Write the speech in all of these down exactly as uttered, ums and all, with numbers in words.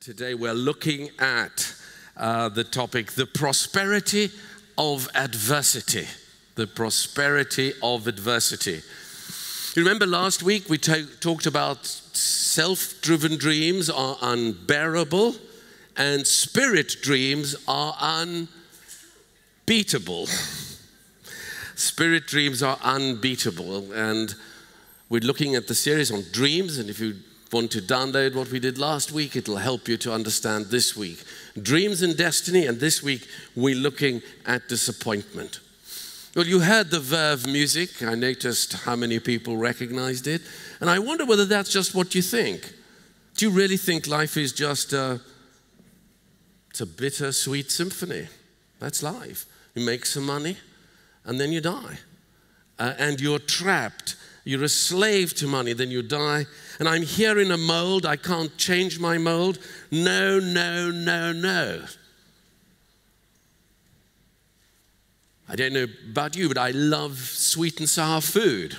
Today we're looking at uh, the topic, the prosperity of adversity. The prosperity of adversity. You remember last week we talked about self-driven dreams are unbearable and spirit dreams are unbeatable. Spirit dreams are unbeatable, and we're looking at the series on dreams, and if you want to download what we did last week, it'll help you to understand this week. Dreams and destiny, and this week we're looking at disappointment. Well, you heard the Verve music. I noticed how many people recognized it, and I wonder whether that's just what you think. Do you really think life is just a, it's a bittersweet symphony? That's life. You make some money, and then you die. Uh, and you're trapped. You're a slave to money, then you die. And I'm here in a mold. I can't change my mold. No, no, no, no. I don't know about you, but I love sweet and sour food.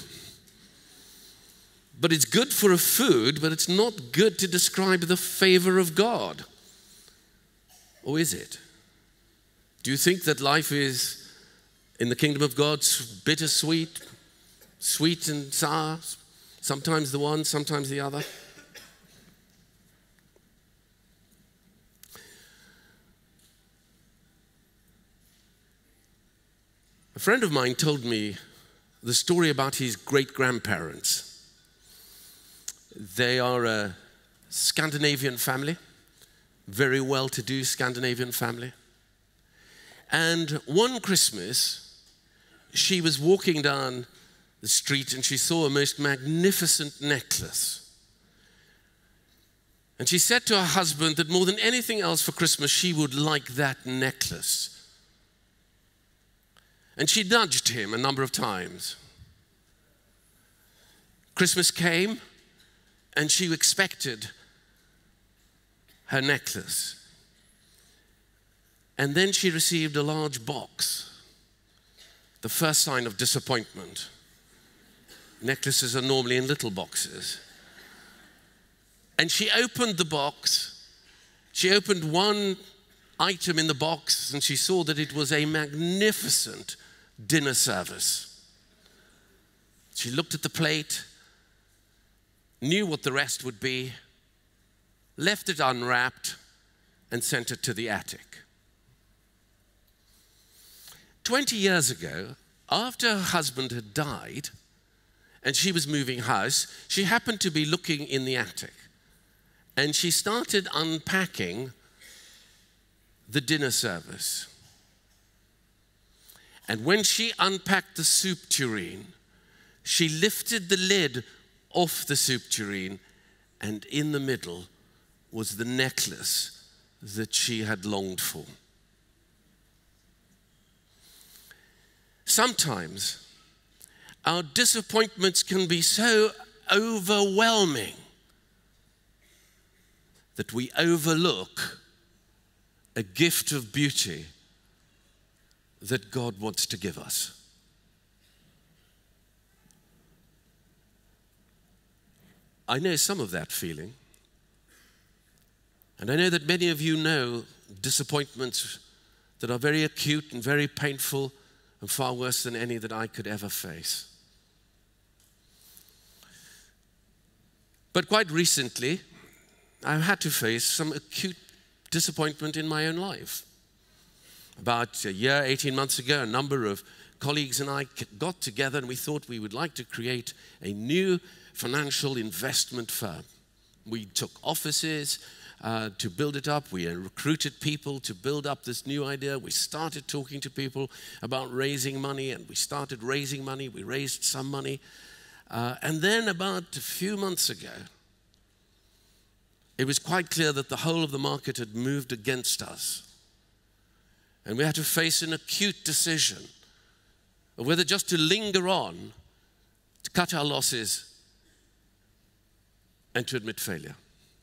But it's good for a food, but it's not good to describe the favor of God. Or is it? Do you think that life is, in the kingdom of God, bittersweet, sweet and sour, sometimes the one, sometimes the other? A friend of mine told me the story about his great-grandparents. They are a Scandinavian family, very well-to-do Scandinavian family. And one Christmas, she was walking down the street and she saw a most magnificent necklace. And she said to her husband that more than anything else for Christmas, she would like that necklace. And she nudged him a number of times. Christmas came and she expected her necklace. And then she received a large box, the first sign of disappointment. Necklaces are normally in little boxes. And she opened the box. She opened one item in the box and she saw that it was a magnificent dinner service. She looked at the plate, knew what the rest would be, left it unwrapped, and sent it to the attic. Twenty years ago, after her husband had died, and she was moving house, she happened to be looking in the attic. And she started unpacking the dinner service. And when she unpacked the soup tureen, she lifted the lid off the soup tureen, and in the middle was the necklace that she had longed for. Sometimes our disappointments can be so overwhelming that we overlook a gift of beauty that God wants to give us. I know some of that feeling. And I know that many of you know disappointments that are very acute and very painful and far worse than any that I could ever face. But quite recently, I've had to face some acute disappointment in my own life. About a year, eighteen months ago, a number of colleagues and I got together and we thought we would like to create a new financial investment firm. We took offices uh, to build it up. We recruited people to build up this new idea. We started talking to people about raising money, and we started raising money. We raised some money. Uh, and then about a few months ago, it was quite clear that the whole of the market had moved against us. And we had to face an acute decision of whether just to linger on, to cut our losses, and to admit failure.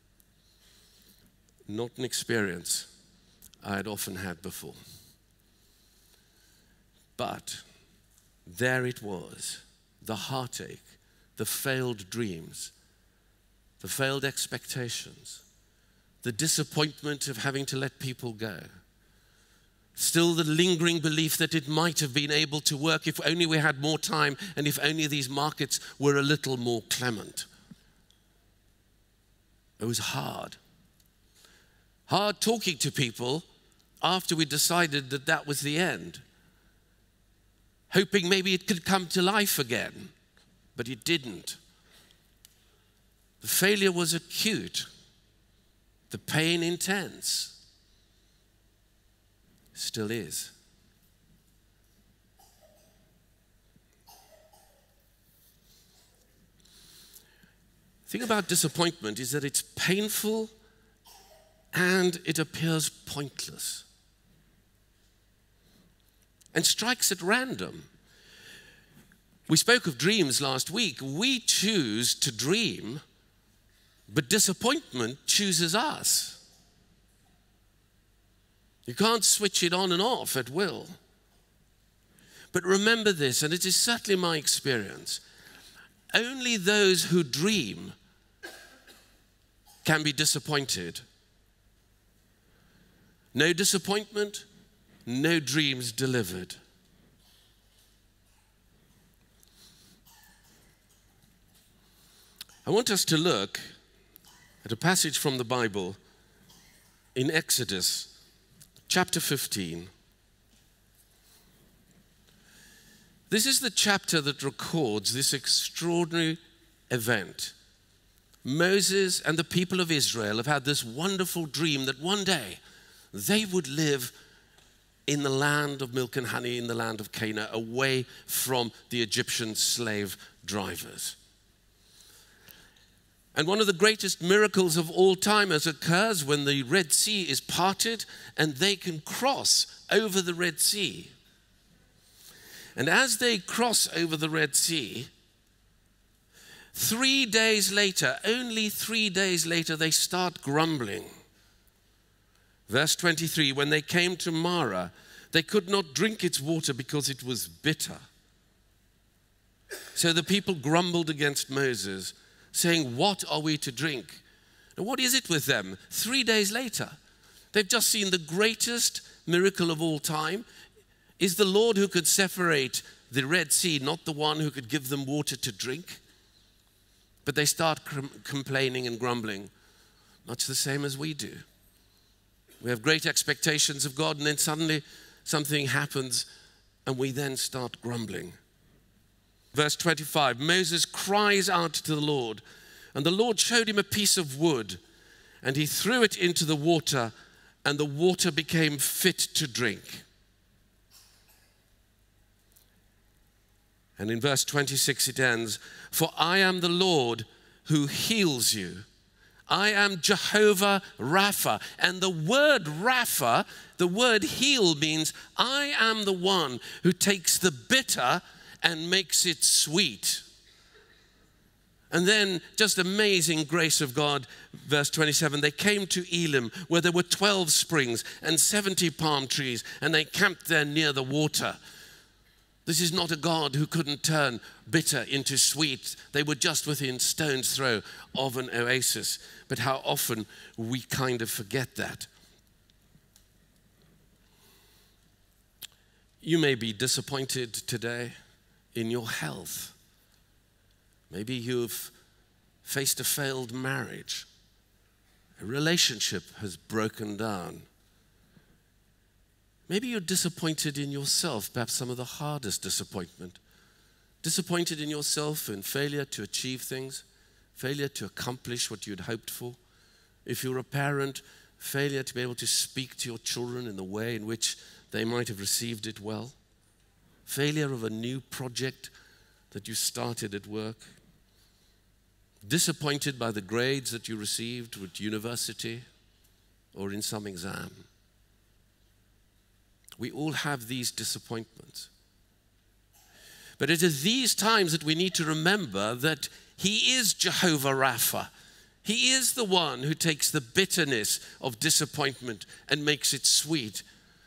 Not an experience I had often had before. But there it was, the heartache, the failed dreams, the failed expectations, the disappointment of having to let people go. Still the lingering belief that it might have been able to work if only we had more time and if only these markets were a little more clement. It was hard. Hard talking to people after we decided that that was the end. Hoping maybe it could come to life again, but it didn't. The failure was acute. The pain intense. Still is. The thing about disappointment is that it's painful and it appears pointless and strikes at random. We spoke of dreams last week. We choose to dream, but disappointment chooses us. You can't switch it on and off at will. But remember this, and it is certainly my experience, only those who dream can be disappointed. No disappointment, no dreams delivered. I want us to look at a passage from the Bible in Exodus chapter fifteen. This is the chapter that records this extraordinary event. Moses and the people of Israel have had this wonderful dream that one day they would live in the land of milk and honey, in the land of Canaan, away from the Egyptian slave drivers. And one of the greatest miracles of all time occurs when the Red Sea is parted and they can cross over the Red Sea. And as they cross over the Red Sea, three days later, only three days later, they start grumbling. Verse twenty-three, when they came to Marah, they could not drink its water because it was bitter. So the people grumbled against Moses, saying, what are we to drink? And what is it with them? Three days later, they've just seen the greatest miracle of all time. Is the Lord who could separate the Red Sea not the one who could give them water to drink? But they start com- complaining and grumbling, much the same as we do. We have great expectations of God, and then suddenly something happens, and we then start grumbling. Verse twenty-five, Moses cries out to the Lord, and the Lord showed him a piece of wood, and he threw it into the water, and the water became fit to drink. And in verse twenty-six it ends, for I am the Lord who heals you. I am Jehovah Rapha. And the word Rapha, the word heal, means I am the one who takes the bitter and makes it sweet. And then, just amazing grace of God, verse twenty-seven, they came to Elim, where there were twelve springs and seventy palm trees, and they camped there near the water. This is not a God who couldn't turn bitter into sweet. They were just within stone's throw of an oasis. But how often we kind of forget that. You may be disappointed today in your health. Maybe you've faced a failed marriage. A relationship has broken down. Maybe you're disappointed in yourself, perhaps some of the hardest disappointment. Disappointed in yourself in failure to achieve things, failure to accomplish what you'd hoped for. If you're a parent, failure to be able to speak to your children in the way in which they might have received it well. Failure of a new project that you started at work. Disappointed by the grades that you received at university or in some exam. We all have these disappointments. But it is these times that we need to remember that He is Jehovah Rapha. He is the one who takes the bitterness of disappointment and makes it sweet.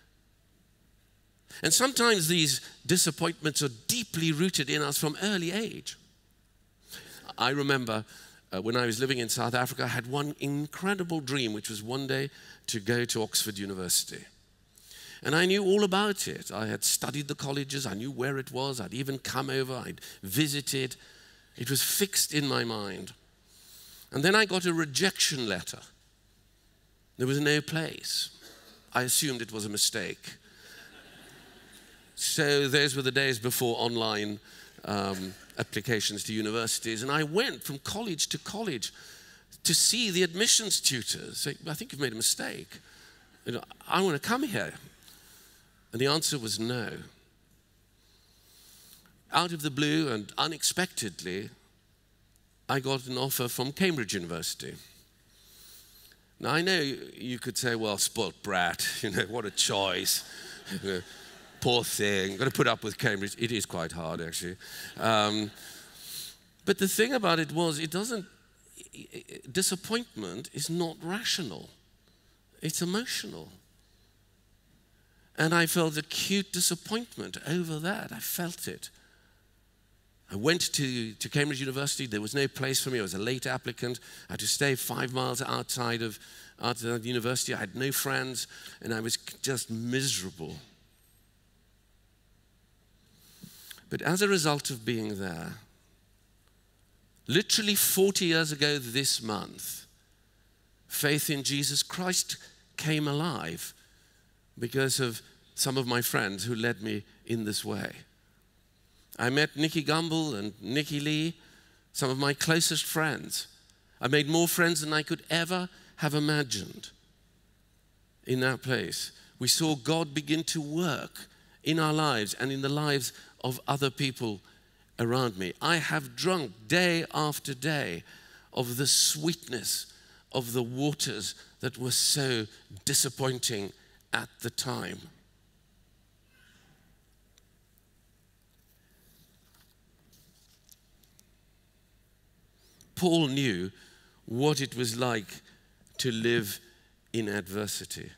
And sometimes these disappointments are deeply rooted in us from early age. I remember uh, when I was living in South Africa, I had one incredible dream, which was one day to go to Oxford University. And I knew all about it. I had studied the colleges. I knew where it was. I'd even come over. I'd visited. It was fixed in my mind. And then I got a rejection letter. There was no place. I assumed it was a mistake. So those were the days before online um, applications to universities. And I went from college to college to see the admissions tutors. Say, I think you've made a mistake. You know, I want to come here. And the answer was no. Out of the blue and unexpectedly, I got an offer from Cambridge University. Now, I know you could say, well, spoilt brat, you know, what a choice. You know, poor thing, got to put up with Cambridge. It is quite hard, actually. Um, but the thing about it was, it doesn't, disappointment is not rational. It's emotional. And I felt acute disappointment over that. I felt it. I went to, to Cambridge University. There was no place for me. I was a late applicant. I had to stay five miles outside of, outside the university. I had no friends, and I was just miserable. But as a result of being there, literally forty years ago this month, faith in Jesus Christ came alive because of some of my friends who led me in this way. I met Nicky Gumbel and Nicky Lee, some of my closest friends. I made more friends than I could ever have imagined in that place. We saw God begin to work in our lives and in the lives of other people around me. I have drunk day after day of the sweetness of the waters that were so disappointing at the time. Paul knew what it was like to live in adversity.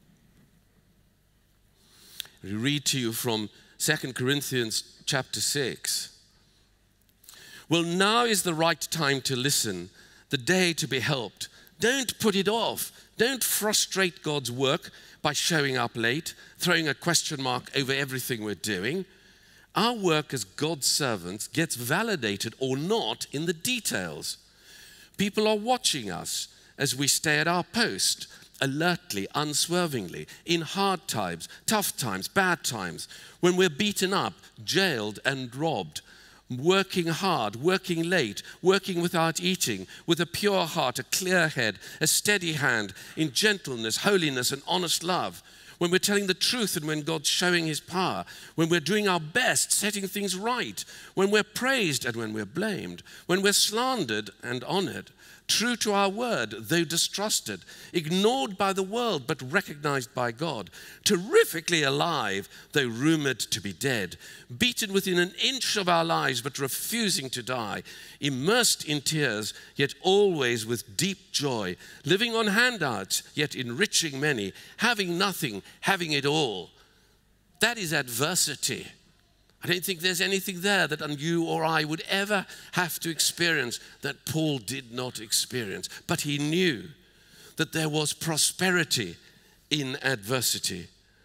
We read to you from Second Corinthians chapter six. Well, now is the right time to listen, the day to be helped. Don't put it off. Don't frustrate God's work by showing up late, throwing a question mark over everything we're doing. Our work as God's servants gets validated or not in the details. People are watching us as we stay at our post, alertly, unswervingly, in hard times, tough times, bad times, when we're beaten up, jailed and robbed, working hard, working late, working without eating, with a pure heart, a clear head, a steady hand, in gentleness, holiness, and honest love. When we're telling the truth and when God's showing his power, when we're doing our best, setting things right, when we're praised and when we're blamed, when we're slandered and honored, true to our word, though distrusted, ignored by the world but recognized by God, terrifically alive, though rumored to be dead, beaten within an inch of our lives but refusing to die, immersed in tears, yet always with deep joy, living on handouts, yet enriching many, having nothing, having it all. That is adversity. I don't think there's anything there that you or I would ever have to experience that Paul did not experience. But he knew that there was prosperity in adversity.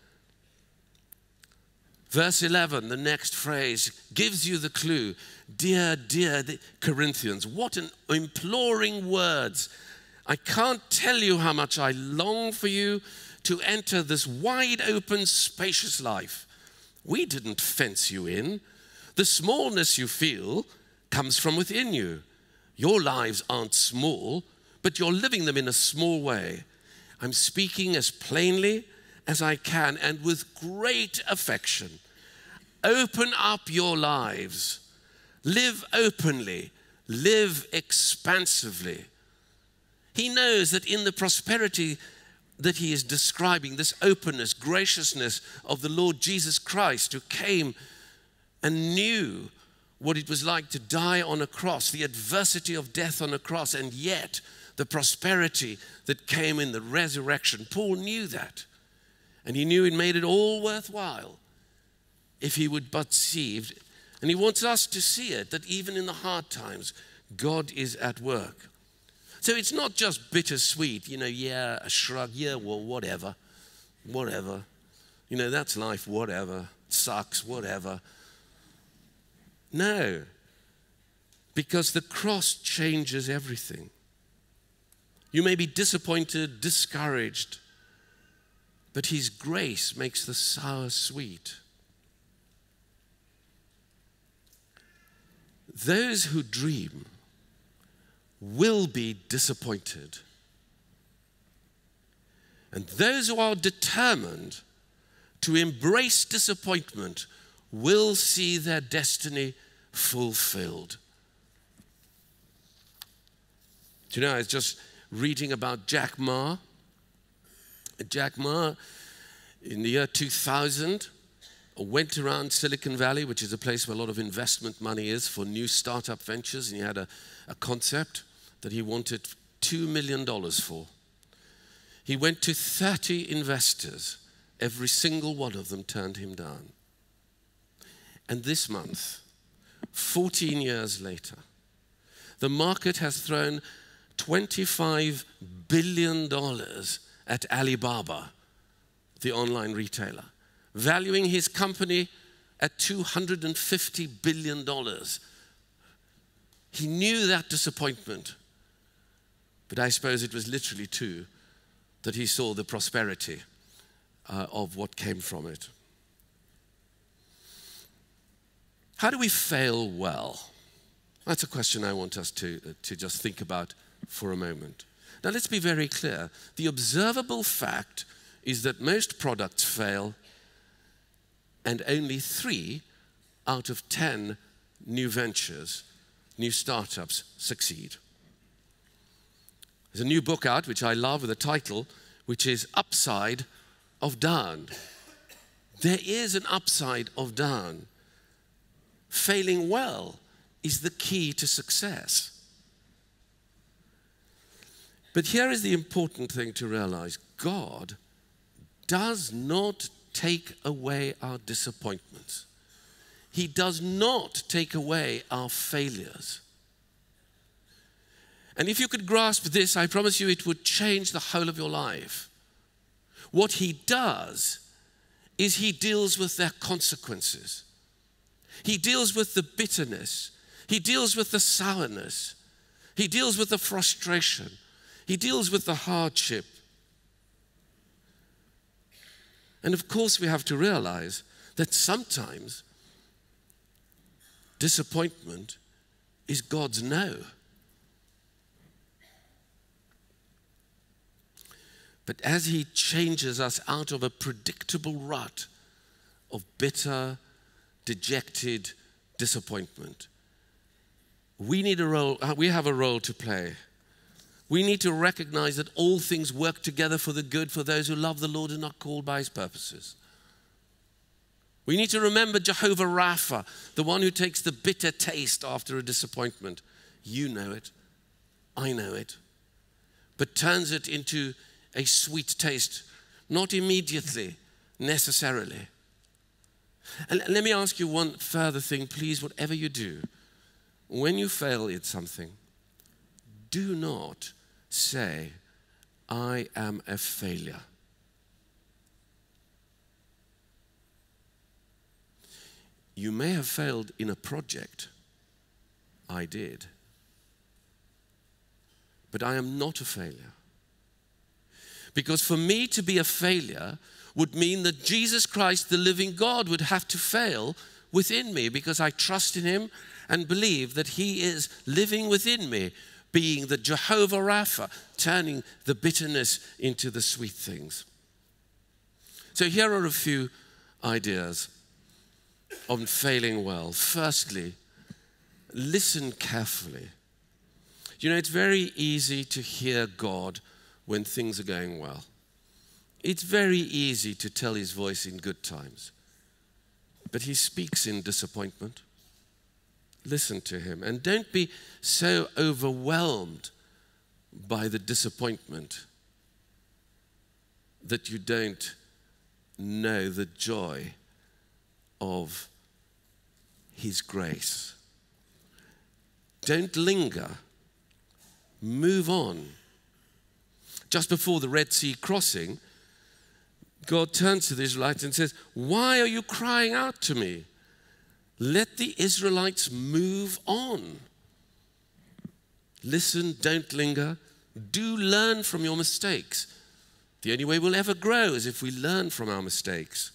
Verse eleven, the next phrase, gives you the clue. Dear, dear Corinthians, what an imploring words. I can't tell you how much I long for you to enter this wide open, spacious life. We didn't fence you in. The smallness you feel comes from within you. Your lives aren't small, but you're living them in a small way. I'm speaking as plainly as I can and with great affection. Open up your lives. Live openly. Live expansively. He knows that in the prosperity that he is describing, this openness, graciousness of the Lord Jesus Christ, who came and knew what it was like to die on a cross, the adversity of death on a cross, and yet the prosperity that came in the resurrection. Paul knew that, and he knew it made it all worthwhile if he would but see. And he wants us to see it, that even in the hard times, God is at work. So it's not just bittersweet, you know, yeah, a shrug, yeah, well, whatever, whatever. You know, that's life, whatever, sucks, whatever. No, because the cross changes everything. You may be disappointed, discouraged, but His grace makes the sour sweet. Those who dream will be disappointed. And those who are determined to embrace disappointment will see their destiny fulfilled. Do you know, I was just reading about Jack Ma. Jack Ma, in the year two thousand, went around Silicon Valley, which is a place where a lot of investment money is for new startup ventures, and he had a, a concept that he wanted two million dollars for. He went to thirty investors. Every single one of them turned him down. And this month, fourteen years later, the market has thrown twenty-five billion dollars at Alibaba, the online retailer, valuing his company at two hundred fifty billion dollars. He knew that disappointment, but I suppose it was literally too that he saw the prosperity uh, of what came from it. How do we fail well? That's a question I want us to, uh, to just think about for a moment. Now let's be very clear. The observable fact is that most products fail and only three out of ten new ventures, new startups succeed. There's a new book out which I love with a title which is Upside of Down. There is an upside of down. Failing well is the key to success. But here is the important thing to realize. God does not take away our disappointments. He does not take away our failures. And if you could grasp this, I promise you it would change the whole of your life. What He does is He deals with their consequences. He deals with the bitterness. He deals with the sourness. He deals with the frustration. He deals with the hardship. And of course, we have to realize that sometimes disappointment is God's no. But as He changes us out of a predictable rut of bitter, dejected disappointment, we need a role, we have a role to play. We need to recognize that all things work together for the good for those who love the Lord and are called by His purposes. We need to remember Jehovah Rapha, the one who takes the bitter taste after a disappointment. You know it, I know it, but turns it into a sweet taste, not immediately, necessarily. And let me ask you one further thing, please, whatever you do, when you fail at something, do not say, I am a failure. You may have failed in a project. I did. But I am not a failure. Because for me to be a failure would mean that Jesus Christ, the living God, would have to fail within me because I trust in Him and believe that He is living within me, being the Jehovah Rapha, turning the bitterness into the sweet things. So here are a few ideas on failing well. Firstly, listen carefully. You know, it's very easy to hear God when things are going well. It's very easy to tell His voice in good times, but He speaks in disappointment. Listen to Him and don't be so overwhelmed by the disappointment that you don't know the joy of His grace. Don't linger. Move on. Just before the Red Sea crossing, God turns to the Israelites and says, why are you crying out to me? Let the Israelites move on. Listen, don't linger. Do learn from your mistakes. The only way we'll ever grow is if we learn from our mistakes.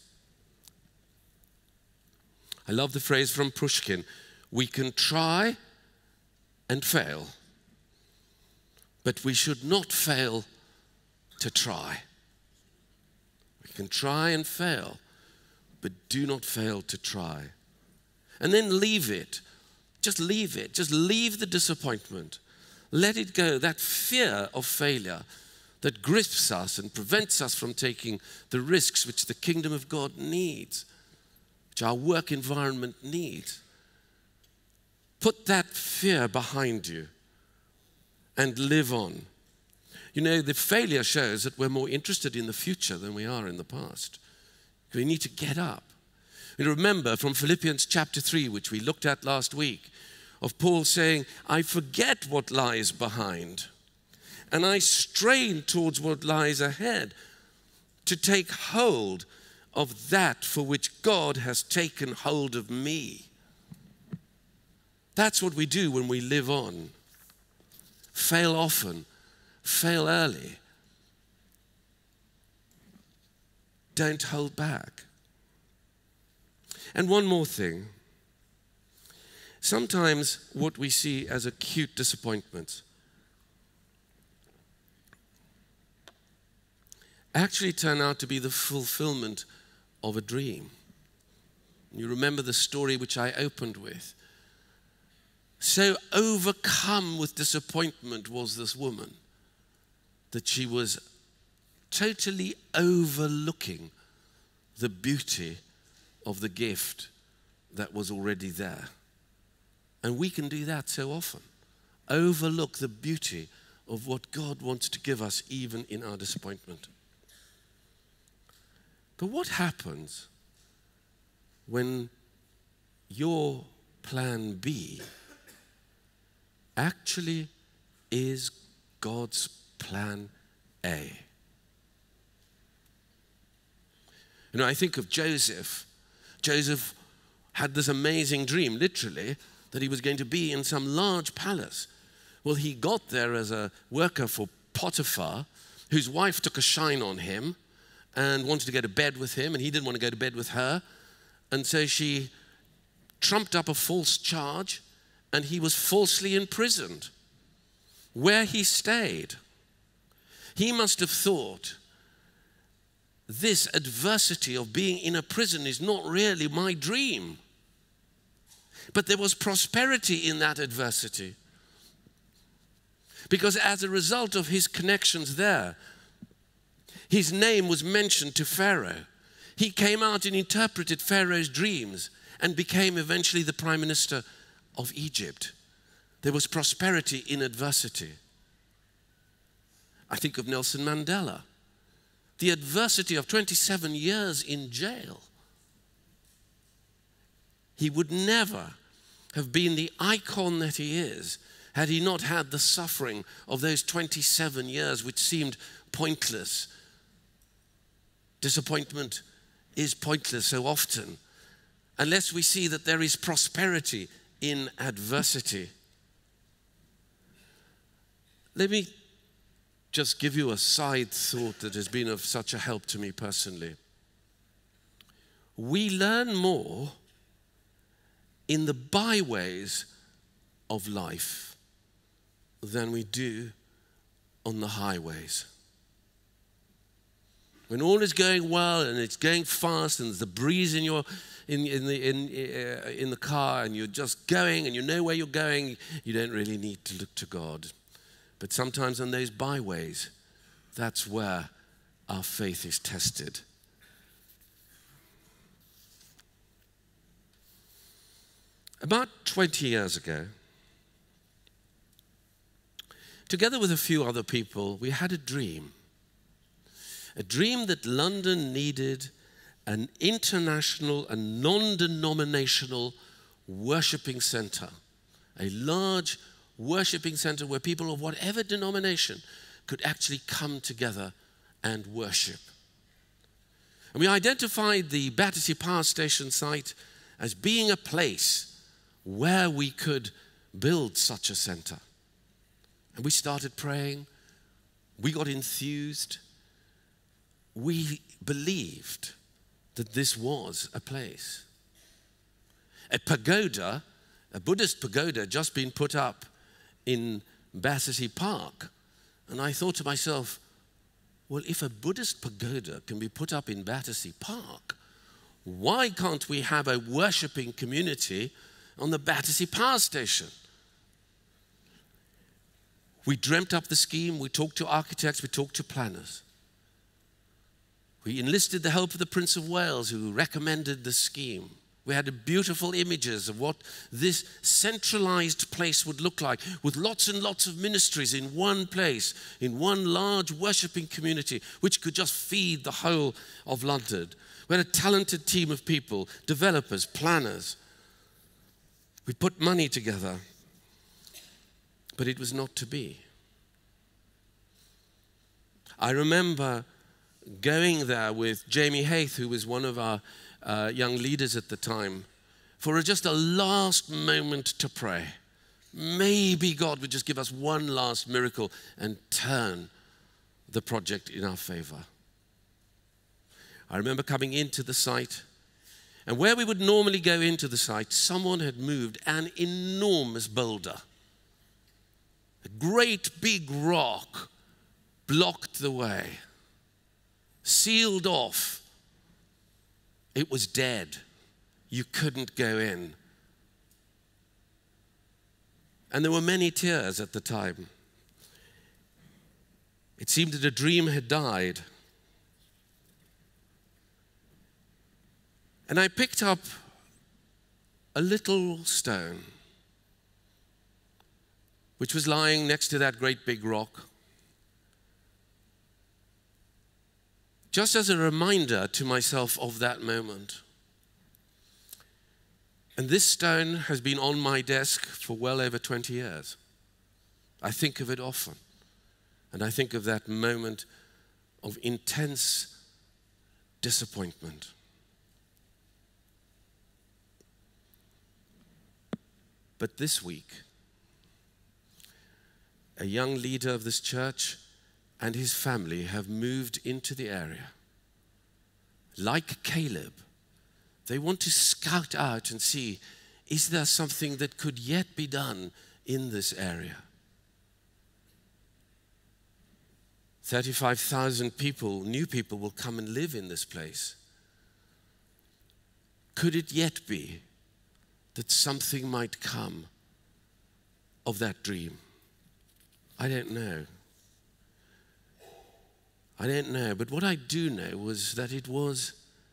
I love the phrase from Pushkin, we can try and fail, but we should not fail to try. We can try and fail, but do not fail to try. And then leave it. Just leave it. Just leave the disappointment. Let it go. That fear of failure that grips us and prevents us from taking the risks which the kingdom of God needs, which our work environment needs. Put that fear behind you and live on. You know, the failure shows that we're more interested in the future than we are in the past. We need to get up. You remember from Philippians chapter three, which we looked at last week, of Paul saying, I forget what lies behind, and I strain towards what lies ahead to take hold of that for which God has taken hold of me. That's what we do when we live on. Fail often, fail early. Don't hold back. And one more thing. Sometimes what we see as acute disappointments actually turn out to be the fulfillment of a dream. You remember the story which I opened with. So overcome with disappointment was this woman that she was totally overlooking the beauty of the gift that was already there. And we can do that so often. Overlook the beauty of what God wants to give us even in our disappointment. But what happens when your plan B actually is God's plan A? You know, I think of Joseph. Joseph had this amazing dream, literally, that he was going to be in some large palace. Well, he got there as a worker for Potiphar, whose wife took a shine on him and wanted to go to bed with him, and he didn't want to go to bed with her. And so she trumped up a false charge, and he was falsely imprisoned, where he stayed. He must have thought, this adversity of being in a prison is not really my dream. But there was prosperity in that adversity. Because as a result of his connections there, his name was mentioned to Pharaoh. He came out and interpreted Pharaoh's dreams and became eventually the prime minister of Egypt. There was prosperity in adversity. I think of Nelson Mandela. The adversity of twenty-seven years in jail. He would never have been the icon that he is had he not had the suffering of those twenty-seven years which seemed pointless. Disappointment is pointless so often unless we see that there is prosperity in adversity. Let me just give you a side thought that has been of such a help to me personally. We learn more in the byways of life than we do on the highways. When all is going well and it's going fast and there's the breeze in your in in the in uh, in the car and you're just going and you know where you're going, you don't really need to look to God. But sometimes on those byways, that's where our faith is tested. About twenty years ago, together with a few other people, we had a dream. A dream that London needed an international and non-denominational worshipping center. a large worshiping center where people of whatever denomination could actually come together and worship. And we identified the Battersea Power Station site as being a place where we could build such a center. And we started praying. We got enthused. We believed that this was a place. A pagoda, a Buddhist pagoda, had just been put up in Battersea Park. And I thought to myself, well, if a Buddhist pagoda can be put up in Battersea Park, why can't we have a worshipping community on the Battersea Power Station? We dreamt up the scheme, we talked to architects, we talked to planners. We enlisted the help of the Prince of Wales, who recommended the scheme. We had beautiful images of what this centralized place would look like, with lots and lots of ministries in one place, in one large worshipping community, which could just feed the whole of London. We had a talented team of people, developers, planners. We put money together, but it was not to be. I remember going there with Jamie Hayth, who was one of our uh, young leaders at the time, for just a last moment to pray. Maybe God would just give us one last miracle and turn the project in our favor. I remember coming into the site, and where we would normally go into the site, someone had moved an enormous boulder. A great big rock blocked the way, sealed off. It was dead. You couldn't go in. And there were many tears at the time. It seemed that a dream had died. And I picked up a little stone, which was lying next to that great big rock, just as a reminder to myself of that moment. And this stone has been on my desk for well over twenty years. I think of it often. And I think of that moment of intense disappointment. But this week, a young leader of this church and his family have moved into the area. Like Caleb, they want to scout out and see, is there something that could yet be done in this area? thirty-five thousand people, new people, will come and live in this place. Could it yet be that something might come of that dream? I don't know. I don't know, but what I do know was that it was,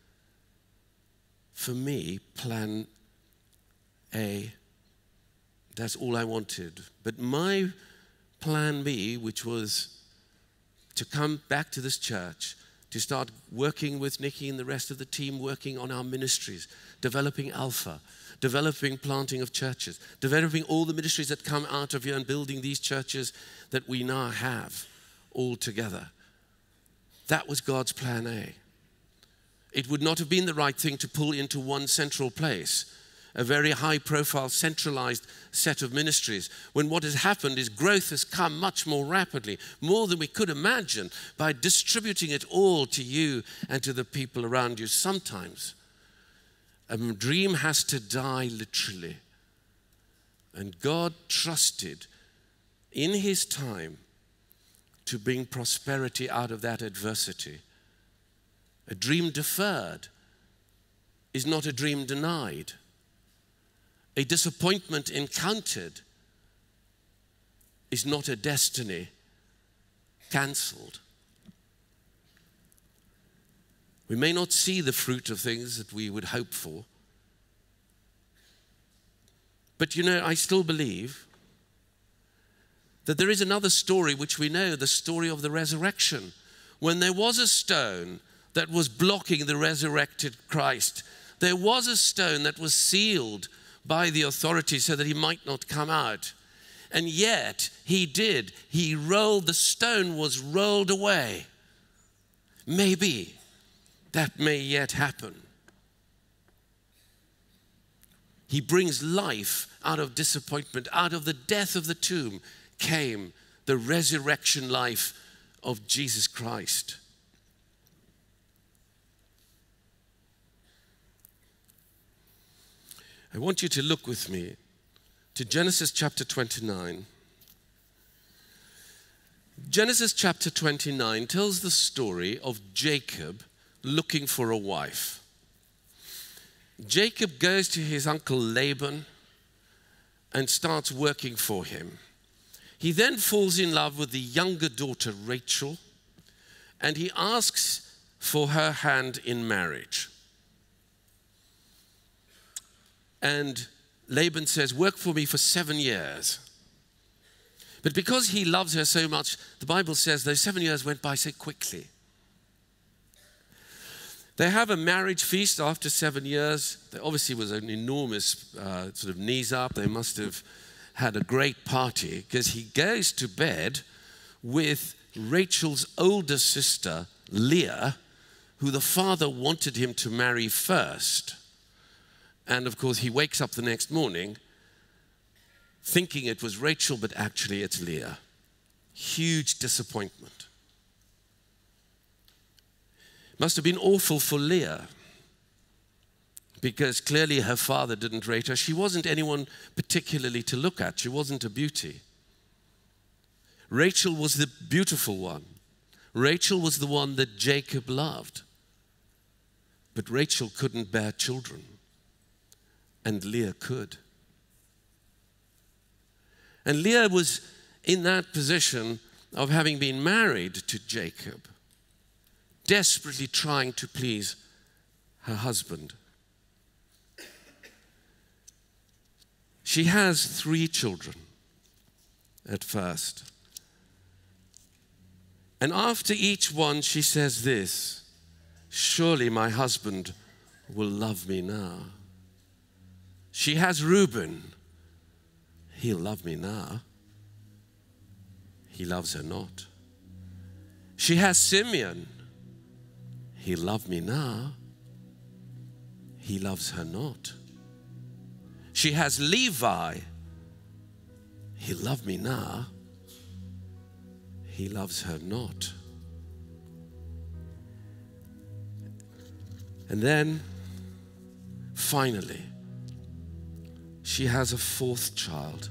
for me, plan A. That's all I wanted. But my plan B, which was to come back to this church, to start working with Nikki and the rest of the team, working on our ministries, developing Alpha, developing planting of churches, developing all the ministries that come out of here and building these churches that we now have all together. That was God's plan A. It would not have been the right thing to pull into one central place, a very high-profile, centralized set of ministries, when what has happened is growth has come much more rapidly, more than we could imagine, by distributing it all to you and to the people around you. Sometimes a dream has to die literally. And God trusted in his time to bring prosperity out of that adversity. A dream deferred is not a dream denied. A disappointment encountered is not a destiny cancelled. We may not see the fruit of things that we would hope for, but you know, I still believe that there is another story which we know, the story of the resurrection. When there was a stone that was blocking the resurrected Christ, there was a stone that was sealed by the authorities so that he might not come out. And yet he did. He rolled, the stone was rolled away. Maybe that may yet happen. He brings life out of disappointment. Out of the death of the tomb came the resurrection life of Jesus Christ. I want you to look with me to Genesis chapter twenty-nine. Genesis chapter twenty-nine tells the story of Jacob looking for a wife. Jacob goes to his uncle Laban and starts working for him. He then falls in love with the younger daughter Rachel, and he asks for her hand in marriage. And Laban says, work for me for seven years. But because he loves her so much, the Bible says those seven years went by so quickly. They have a marriage feast after seven years. There obviously was an enormous uh, sort of knees up. They must have had a great party, because he goes to bed with Rachel's older sister, Leah, who the father wanted him to marry first. And of course, he wakes up the next morning thinking it was Rachel, but actually it's Leah. Huge disappointment. Must have been awful for Leah, because clearly her father didn't rate her. She wasn't anyone particularly to look at. She wasn't a beauty. Rachel was the beautiful one. Rachel was the one that Jacob loved. But Rachel couldn't bear children, and Leah could. And Leah was in that position of having been married to Jacob, desperately trying to please her husband. She has three children at first. And after each one, she says this, surely my husband will love me now. She has Reuben. He'll love me now. He loves her not. She has Simeon. He'll love me now. He loves her not. She has Levi. He'll love me now. He loves her not. And then, finally, she has a fourth child.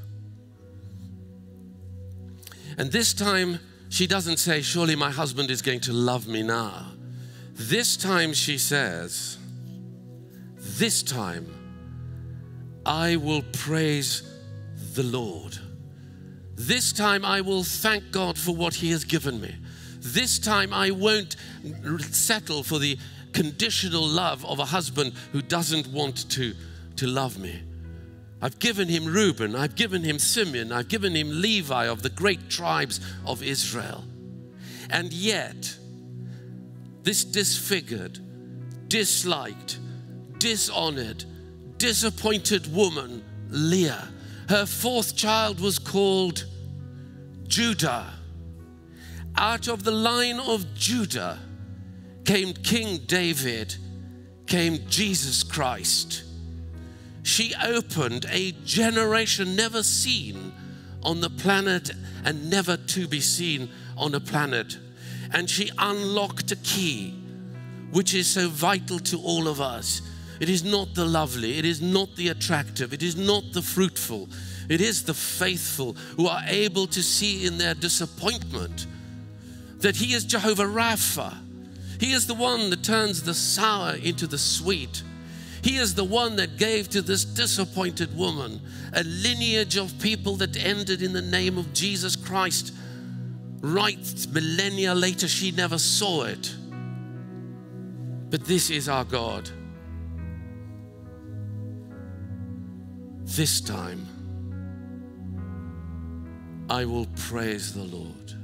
And this time, she doesn't say, surely my husband is going to love me now. This time she says, this time I will praise the Lord. This time I will thank God for what he has given me. This time I won't settle for the conditional love of a husband who doesn't want to, to love me. I've given him Reuben, I've given him Simeon, I've given him Levi of the great tribes of Israel. And yet, this disfigured, disliked, dishonored, disappointed woman, Leah, her fourth child was called Judah. Out of the line of Judah came King David, came Jesus Christ. She opened a generation never seen on the planet and never to be seen on a planet. And she unlocked a key which is so vital to all of us. It is not the lovely, it is not the attractive, it is not the fruitful. It is the faithful who are able to see in their disappointment that he is Jehovah Rapha. He is the one that turns the sour into the sweet. He is the one that gave to this disappointed woman a lineage of people that ended in the name of Jesus Christ. Right millennia later, she never saw it. But this is our God. This time, I will praise the Lord.